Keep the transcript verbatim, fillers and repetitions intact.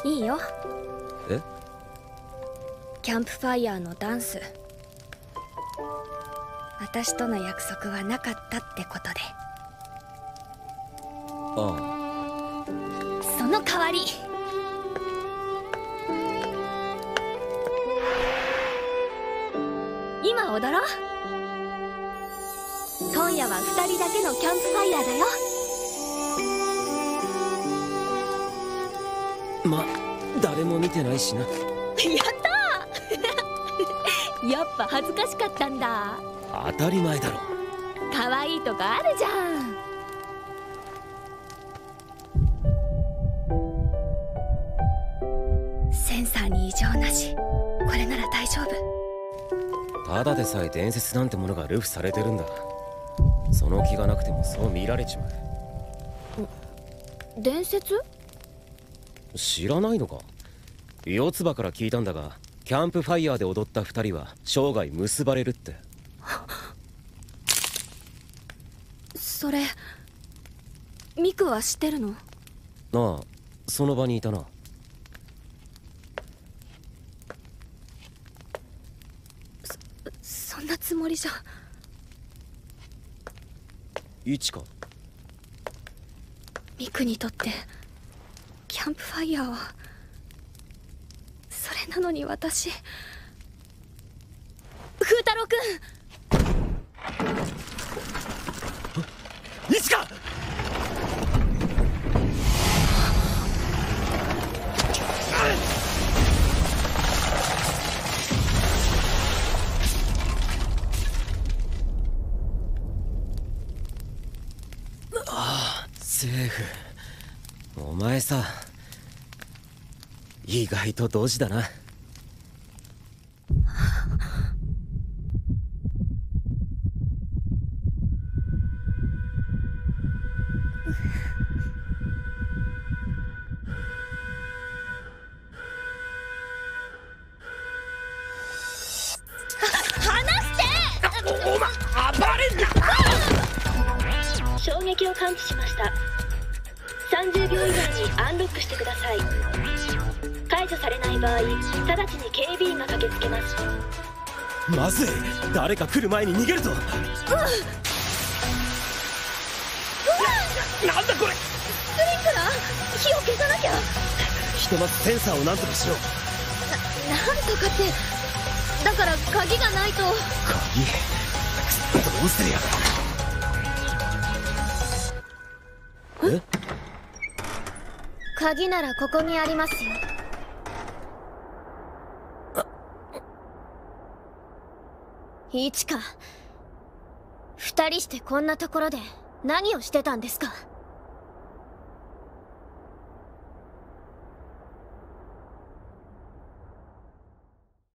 いいよ。 え？ キャンプファイヤーのダンス、私との約束はなかったってことで。 ああ、その代わり今踊ろう。今夜は二人だけのキャンプファイヤーだよ。 ま、誰も見てないしな。やったーやっぱ恥ずかしかったんだ。 当たり前だろ。 可愛いとかあるじゃん。センサーに異常なし。これなら大丈夫。 ただでさえ伝説なんてものが流布されてるんだ。その気がなくてもそう見られちまう。 伝説？ 知らないのか？四つ葉から聞いたんだが、キャンプファイヤーで踊った二人は生涯結ばれるって。 それミクは知ってるの？ ああ、その場にいたな。 そ、そんなつもりじゃ。 イチカ。 ミクにとってキャンプファイヤーはそれなのに、私風太郎くん。イチカ！ああ、セーフ。お前さ、意外とドジだな。 衝撃を感知しました。さんじゅうびょう以内にアンロックしてください。解除されない場合、直ちに警備員が駆けつけます。 まずい、誰か来る前に逃げると。うん、 なんだこれ。 スリップラー、火を消さなきゃ。 ひとまずセンサーを何とかしよう。 な、なんとかって、だから鍵がないと。 鍵？どうするや。え？ 鍵ならここにありますよ。イチカ、二人してこんなところで何をしてたんですか？